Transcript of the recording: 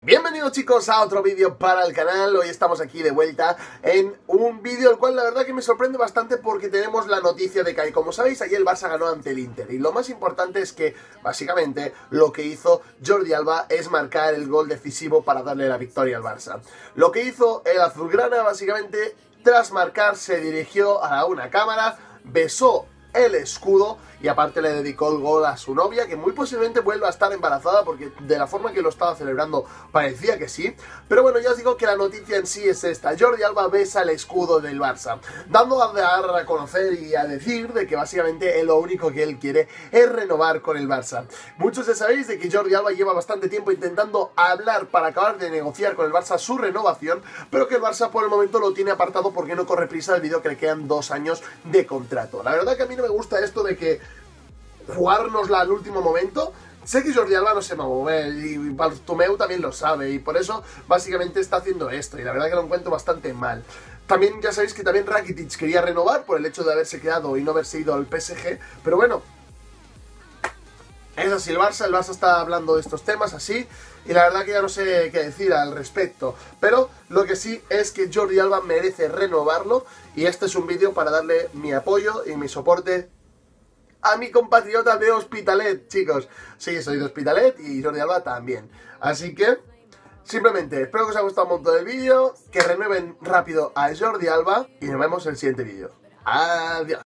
Bienvenidos chicos a otro vídeo para el canal. Hoy estamos aquí de vuelta en un vídeo el cual la verdad que me sorprende bastante porque tenemos la noticia de que, como sabéis, ayer el Barça ganó ante el Inter. Y lo más importante es que, básicamente, lo que hizo Jordi Alba es marcar el gol decisivo para darle la victoria al Barça. Lo que hizo el azulgrana, básicamente, tras marcar, se dirigió a una cámara, besó el escudo y aparte le dedicó el gol a su novia, que muy posiblemente vuelva a estar embarazada porque de la forma que lo estaba celebrando parecía que sí. Pero bueno, ya os digo que la noticia en sí es esta: Jordi Alba besa el escudo del Barça, dando a dar a conocer y a decir de que básicamente lo único que él quiere es renovar con el Barça. Muchos ya sabéis de que Jordi Alba lleva bastante tiempo intentando hablar para acabar de negociar con el Barça su renovación, pero que el Barça por el momento lo tiene apartado porque no corre prisa debido a que le quedan 2 años de contrato. La verdad que a mí no me gusta esto de que jugárnosla al último momento. Sé que Jordi Alba no se va a mover y Bartomeu también lo sabe y por eso básicamente está haciendo esto y la verdad que lo encuentro bastante mal. También ya sabéis que también Rakitic quería renovar por el hecho de haberse quedado y no haberse ido al PSG, pero bueno, es así el Barça está hablando de estos temas así y la verdad que ya no sé qué decir al respecto. Pero lo que sí es que Jordi Alba merece renovarlo y este es un vídeo para darle mi apoyo y mi soporte a mi compatriota de Hospitalet, chicos. Sí, soy de Hospitalet y Jordi Alba también. Así que, simplemente, espero que os haya gustado un montón el vídeo, que renueven rápido a Jordi Alba y nos vemos en el siguiente vídeo. Adiós.